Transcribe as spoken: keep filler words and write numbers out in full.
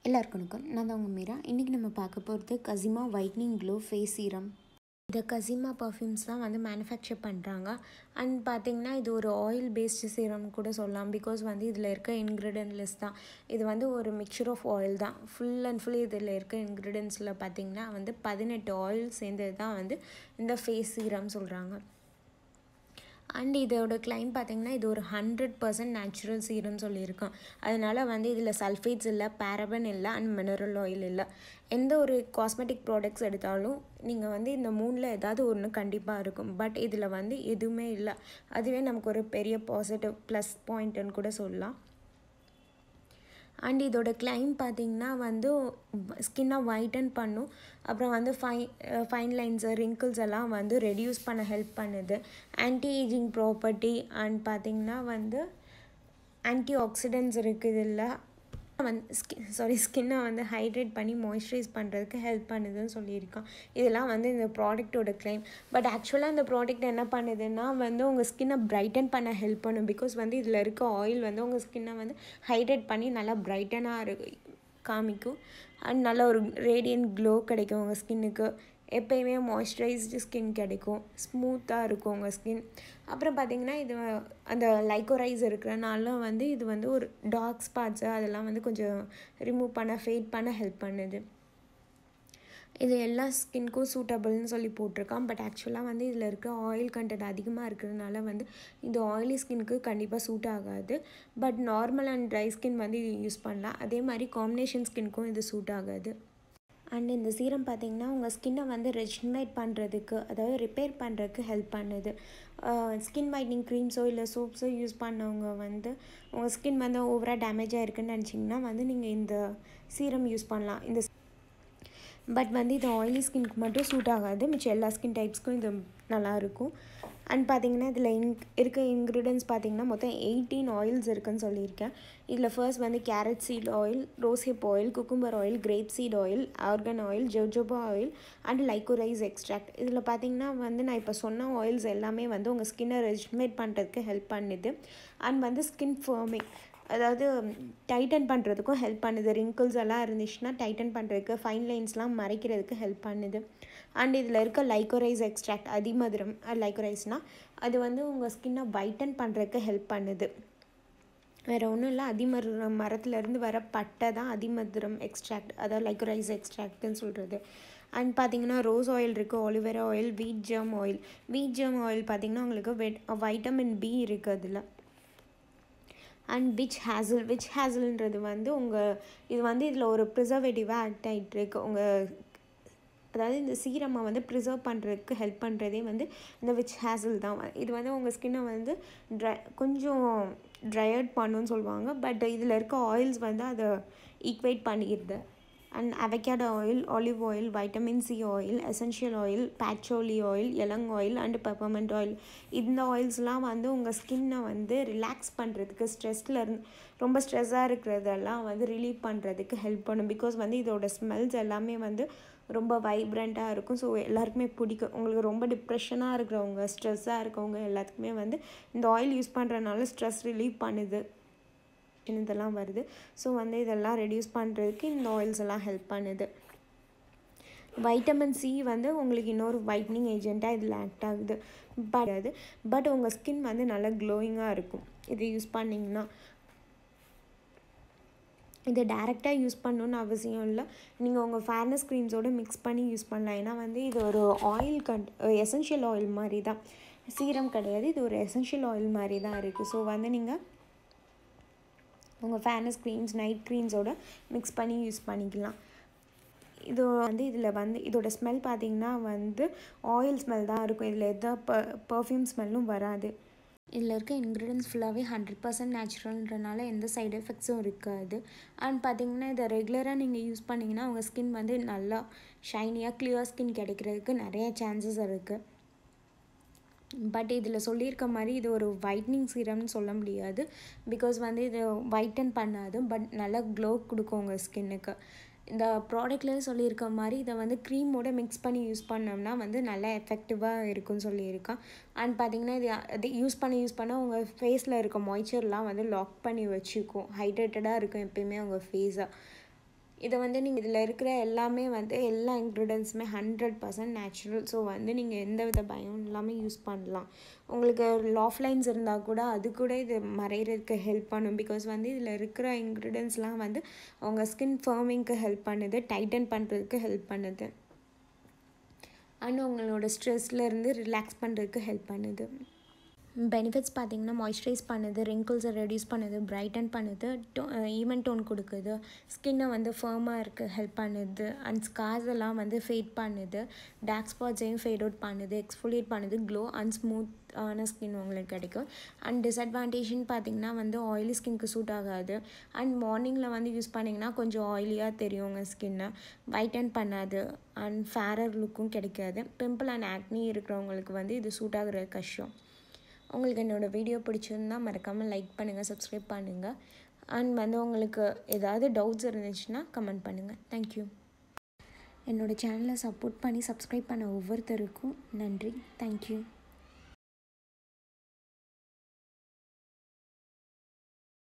எல்லாருக்கும் வணக்கம். நான் தான் உங்கள் மீரா. இன்றைக்கி நம்ம பார்க்க போகிறது கசிமா ஒயிட்னிங் க்ளோ ஃபேஸ் சீரம். இந்த கசிமா பர்ஃப்யூம்ஸ் தான் வந்து மேனுஃபேக்சர் பண்ணுறாங்க. அண்ட் பார்த்திங்கன்னா இது ஒரு ஆயில் பேஸ்டு சீரம்னு கூட சொல்லலாம். பிகாஸ் வந்து இதில் இருக்க இன்க்ரீடியன்ட் லிஸ்ட் தான் இது வந்து ஒரு மிக்சர் ஆஃப் ஆயில் தான். ஃபுல் அண்ட் ஃபுல் இதில் இருக்க இன்க்ரீடியன்ஸில் பார்த்திங்கன்னா வந்து பதினெட்டு ஆயில் சேர்ந்தது தான் வந்து இந்த ஃபேஸ் சீரம் சொல்கிறாங்க. அண்ட் இதோட கிளைம் பார்த்திங்கன்னா இது ஒரு ஹண்ட்ரட் பர்சன்ட் நேச்சுரல் சீரம் சொல்லியிருக்கோம். அதனால் வந்து இதில் சல்ஃபேட்ஸ் இல்லை, பேரபன் இல்லை, அண்ட் மினரல் ஆயில் இல்லை. எந்த ஒரு காஸ்மெட்டிக் ப்ராடக்ட்ஸ் எடுத்தாலும் நீங்கள் வந்து இந்த மூணில் ஏதாவது ஒன்று கண்டிப்பாக இருக்கும். பட் இதில் வந்து எதுவுமே இல்லை. அதுவே நமக்கு ஒரு பெரிய பாசிட்டிவ் ப்ளஸ் பாயிண்ட்டுன்னு கூட சொல்லலாம். அண்ட் இதோட கிளைம் பார்த்திங்கன்னா வந்து ஸ்கின்னை ஒயிட்டன் பண்ணும். அப்புறம் வந்து ஃபை ஃபைன் லைன்ஸு ரிங்கிள்ஸ் எல்லாம் வந்து ரெடியூஸ் பண்ண ஹெல்ப் பண்ணுது. ஆன்டி ஏஜிங் ப்ராப்பர்ட்டி அண்ட் பார்த்திங்கன்னா வந்து ஆன்டி ஆக்சிடென்ட்ஸ் இருக்குது. இல்லை வந்து ஸ்கின் சாரி ஸ்கின்னை வந்து ஹைட்ரேட் பண்ணி மாய்ஸ்சரைஸ் பண்ணுறதுக்கு ஹெல்ப் பண்ணுதுன்னு சொல்லியிருக்கோம். இதெல்லாம் வந்து இந்த ப்ராடக்டோட கிளைம். பட் ஆக்சுவலாக இந்த ப்ராடக்ட் என்ன பண்ணுதுன்னா வந்து உங்கள் ஸ்கின்னை பிரைட்டன் பண்ண ஹெல்ப் பண்ணும். பிகாஸ் வந்து இதில் இருக்க ஆயில் வந்து உங்கள் ஸ்கின்னை வந்து ஹைட்ரேட் பண்ணி நல்லா பிரைட்டனாக இருக்கு காமிக்கும். அண்ட் நல்ல ஒரு ரேடியன்ட் க்ளோ கிடைக்கும் உங்கள் ஸ்கின்னுக்கு. எப்போயுமே மாய்ஸ்சரைஸ்டு ஸ்கின் கிடைக்கும், ஸ்மூத்தாக இருக்கும் உங்கள் ஸ்கின். அப்புறம் பார்த்திங்கன்னா இது அந்த லைக்கோரைஸ் இருக்கிறனால வந்து இது வந்து ஒரு டார்க் ஸ்பாட்ஸு அதெல்லாம் வந்து கொஞ்சம் ரிமூவ் பண்ண ஃபேட் பண்ண ஹெல்ப் பண்ணுது. இது எல்லா ஸ்கின்க்கும் சூட்டபிள்னு சொல்லி போட்டிருக்கான். பட் ஆக்சுவலாக வந்து இதில் இருக்க ஆயில் கண்டென்ட் அதிகமாக இருக்கிறதுனால வந்து இது ஆயிலி ஸ்கின்க்கு கண்டிப்பாக சூட் ஆகாது. But normal and dry skin வந்து இது யூஸ் பண்ணலாம். அதே மாதிரி காம்பினேஷன் ஸ்கின்க்கும் இது சூட் ஆகாது. அண்ட் இந்த சீரம் பார்த்திங்கன்னா உங்கள் ஸ்கின்னை வந்து ரெஜினேட் பண்ணுறதுக்கு, அதாவது ரிப்பேர் பண்ணுறதுக்கு ஹெல்ப் பண்ணுது. ஸ்கின் ஒயிட்னிங் க்ரீம்ஸோ இல்லை சோப்ஸோ யூஸ் பண்ணவங்க வந்து உங்கள் ஸ்கின் வந்து ஓவராக டேமேஜ் ஆகிருக்குன்னு நினச்சிங்கன்னா வந்து நீங்கள் இந்த சீரம் யூஸ் பண்ணலாம். இந்த பட் வந்து இது ஆயிலி ஸ்கின்க்கு மட்டும் சூட் ஆகாது. மிச்சம் எல்லா ஸ்கின் டைப்ஸ்க்கும் இது நல்லாயிருக்கும். அண்ட் பார்த்திங்கன்னா இதில் இன் இருக்க இன்க்ரீடியன்ஸ் பார்த்திங்கன்னா மொத்தம் எயிட்டீன் ஆயில்ஸ் இருக்குதுன்னு சொல்லியிருக்கேன். இதில் ஃபர்ஸ்ட் வந்து carrot seed oil, rose hip oil, cucumber oil, grape seed oil, argan oil, jojoba oil and liquorice extract. இதில் பார்த்திங்கன்னா வந்து நான் இப்போ சொன்ன ஆயில்ஸ் எல்லாமே வந்து உங்கள் ஸ்கின்னை ரெஜினேட் பண்ணுறதுக்கு ஹெல்ப் பண்ணுது. அண்ட் வந்து ஸ்கின் ஃபர்மிங், அதாவது டைட்டன் பண்ணுறதுக்கும் ஹெல்ப் பண்ணுது. ரிங்கிள்ஸ் எல்லாம் இருந்துச்சுன்னா டைட்டன் பண்ணுறதுக்கு, ஃபைன் லைன்ஸ்லாம் மறைக்கிறதுக்கு ஹெல்ப் பண்ணுது. அண்ட் இதில் இருக்க லைக்கோரைஸ் எக்ஸ்ட்ராக்ட், அதிமதுரம் லைக்கோரைஸ்னால் அது வந்து உங்கள் ஸ்கின்னை வைட்டன் பண்ணுறதுக்கு ஹெல்ப் பண்ணுது. வேறு ஒன்றும் இல்லை, அதிமதுரம் மரத்துலேருந்து வர பட்டை தான் அதிமதுரம் எக்ஸ்ட்ராக்ட், அதாவது லைக்கோரைஸ் எக்ஸ்ட்ராக்ட்னு சொல்கிறது. அண்ட் பார்த்திங்கன்னா ரோஸ் ஆயில் இருக்குது, aloe vera oil, wheat germ oil. Wheat germ oil பார்த்திங்கன்னா உங்களுக்கு வெட் வைட்டமின் பி இருக்குது அதில். அண்ட் விச் ஹேசில் விச் ஹேசில்ன்றது வந்து உங்கள் இது வந்து இதில் ஒரு ப்ரிசர்வேட்டிவாக ஆக்ட் ஆகிட்டுருக்கு. உங்கள் அதாவது இந்த சீரமை வந்து ப்ரிசர்வ் பண்ணுறதுக்கு ஹெல்ப் பண்ணுறதே வந்து இந்த விச் ஹேசில் தான். இது வந்து உங்கள் ஸ்கின்னை வந்து ட்ரை கொஞ்சம் ட்ரையர்ட் பண்ணுன்னு சொல்லுவாங்க. பட் இதில் இருக்க ஆயில்ஸ் வந்து அதை ஈக்குவேட் பண்ணிடுது. And avocado oil, olive oil, vitamin C oil, essential oil, patchouli oil, ylang oil and peppermint oil. இந்த ஆயில்ஸ்லாம் வந்து உங்கள் ஸ்கின்னை வந்து ரிலாக்ஸ் பண்ணுறதுக்கு, ஸ்ட்ரெஸ்ஸில் இருந்து ரொம்ப ஸ்ட்ரெஸ்ஸாக இருக்கிறதெல்லாம் வந்து ரிலீவ் பண்ணுறதுக்கு ஹெல்ப் பண்ணும். பிகாஸ் வந்து இதோட ஸ்மெல்ஸ் எல்லாமே வந்து ரொம்ப வைப்ரண்ட்டாக இருக்கும். ஸோ எல்லாருக்குமே பிடிக்கும். உங்களுக்கு ரொம்ப டிப்ரெஷனாக இருக்கிறவங்க, ஸ்ட்ரெஸ்ஸாக இருக்கவங்க எல்லாத்துக்குமே வந்து இந்த ஆயில் யூஸ் பண்ணுறதுனால ஸ்ட்ரெஸ் ரிலீவ் பண்ணுது, இதெல்லாம் வருது. ஸோ வந்து இதெல்லாம் ரெடியூஸ் பண்ணுறதுக்கு இந்த ஆயில்ஸ் எல்லாம் ஹெல்ப் பண்ணுது. வைட்டமின் சி வந்து உங்களுக்கு இன்னொரு வைட்னிங் ஏஜெண்ட்டாக இதில் ஆக்ட் ஆகுது. பட் அது பட் உங்கள் ஸ்கின் வந்து நல்லா க்ளோயிங்காக இருக்கும் இது யூஸ் பண்ணிங்கன்னா. இதை டேரெக்டாக யூஸ் பண்ணணுன்னு அவசியம் இல்லை. நீங்கள் உங்கள் ஃபேர்னஸ் க்ரீம்ஸோடு மிக்ஸ் பண்ணி யூஸ் பண்ணலாம். ஏன்னா வந்து இது ஒரு ஆயில் கண்ட் எசென்ஷியல் ஆயில் மாதிரி தான், சீரம் கிடையாது. இது ஒரு எசென்ஷியல் ஆயில் மாதிரி தான் இருக்குது. ஸோ வந்து நீங்கள் உங்கள் ஃபேர்னஸ் க்ரீம்ஸ், நைட் க்ரீம்ஸோடு மிக்ஸ் பண்ணி யூஸ் பண்ணிக்கலாம். இது வந்து இதில் வந்து இதோட ஸ்மெல் பார்த்திங்கன்னா வந்து ஆயில் ஸ்மெல் தான் இருக்கும். இதில் எந்த ப பர்ஃப்யூம் ஸ்மெல்லும் வராது. இதில் இருக்க இன்க்ரீடியன்ஸ் ஃபுல்லாகவே ஹண்ட்ரட் பர்சன்ட் நேச்சுரல்ன்றனால எந்த சைடு எஃபெக்ட்ஸும் இருக்காது. அண்ட் பார்த்திங்கன்னா இதை ரெகுலராக நீங்கள் யூஸ் பண்ணிங்கன்னா உங்கள் ஸ்கின் வந்து நல்லா ஷைனியாக கிளியர் ஸ்கின் கிடைக்கிறதுக்கு நிறைய சான்சஸ் இருக்குது. பட் இதில் சொல்லியிருக்க மாதிரி இது ஒரு ஒயிட்னிங் சீரம்னு சொல்ல முடியாது. பிகாஸ் வந்து இது ஒயிட்டன் பண்ணாது, பட் நல்லா க்ளோ கொடுக்கும் உங்கள் ஸ்கின்னுக்கு. இந்த ப்ராடக்ட்லேயே சொல்லியிருக்க மாதிரி இதை வந்து க்ரீமோடு மிக்ஸ் பண்ணி யூஸ் பண்ணோம்னா வந்து நல்லா எஃபெக்டிவாக இருக்குன்னு சொல்லியிருக்கான். அண்ட் பார்த்திங்கன்னா இது அது யூஸ் பண்ண யூஸ் பண்ண உங்கள் ஃபேஸில் இருக்க மாய்ச்சர்லாம் வந்து லாக் பண்ணி வச்சுக்கும், ஹைட்ரேட்டடாக இருக்கும் எப்பயுமே உங்கள் ஃபேஸை. இதை வந்து நீங்கள் இதில் இருக்கிற எல்லாமே வந்து எல்லா இன்க்ரீடியன்ஸுமே ஹண்ட்ரட் பர்சன்ட் நேச்சுரல். ஸோ வந்து நீங்கள் எந்த வித பயம் இல்லாமல் யூஸ் பண்ணலாம். உங்களுக்கு லாஃப் லைன்ஸ் இருந்தால் கூட அது கூட இது மறைகிறதுக்கு ஹெல்ப் பண்ணும். பிகாஸ் வந்து இதில் இருக்கிற இன்க்ரீடியன்ஸ்லாம் வந்து உங்கள் ஸ்கின் ஃபர்மிங்க்கு ஹெல்ப் பண்ணுது, டைட்டன் பண்ணுறதுக்கு ஹெல்ப் பண்ணுது, அண்ட் உங்களோட ஸ்ட்ரெஸ்லேருந்து ரிலாக்ஸ் பண்ணுறதுக்கு ஹெல்ப் பண்ணுது. பெனிஃபிட்ஸ் பார்த்திங்கன்னா மாய்ஸ்சரைஸ் பண்ணுது, ரிங்கிள்ஸை ரெடியூஸ் பண்ணுது, பிரைட்டன் பண்ணுது, டோ ஈவன் டோன் கொடுக்குது, ஸ்கின்னை வந்து ஃபர்மாக இருக்க ஹெல்ப் பண்ணுது, அண்ட் ஸ்கார்ஸ் எல்லாம் வந்து ஃபேட் பண்ணுது, டார்க் ஸ்பாட்ஸையும் ஃபேட் அவுட் பண்ணுது, எக்ஸ்ஃபோலியேட் பண்ணுது, க்ளோ அண்ட் ஸ்மூத்தான ஸ்கின் உங்களுக்கு கிடைக்கும். அண்ட் டிஸ்அட்வான்டேஜ்னு பார்த்திங்கன்னா வந்து ஆயிலி ஸ்கின்க்கு சூட் ஆகாது. அண்ட் மார்னிங்கில் வந்து யூஸ் பண்ணிங்கன்னா கொஞ்சம் ஆயிலியாக தெரியும் உங்கள் ஸ்கின்னை, வைட்டன் பண்ணாது, அண்ட் ஃபேரர் லுக்கும் கிடைக்காது. பிம்பிள் அண்ட் ஆக்னி இருக்கிறவங்களுக்கு வந்து இது சூட் ஆகிறது கஷ்டம். உங்களுக்கு என்னோடய வீடியோ பிடிச்சிருந்தா மறக்காமல் லைக் பண்ணுங்கள், சப்ஸ்கிரைப் பண்ணுங்கள், அண்ட் வந்து உங்களுக்கு ஏதாவது டவுட்ஸ் இருந்துச்சுன்னா கமெண்ட் பண்ணுங்கள். தேங்க்யூ. என்னோடய சேனலை சப்போர்ட் பண்ணி சப்ஸ்கிரைப் பண்ண ஒவ்வொருத்தருக்கும் நன்றி. தேங்க்யூ.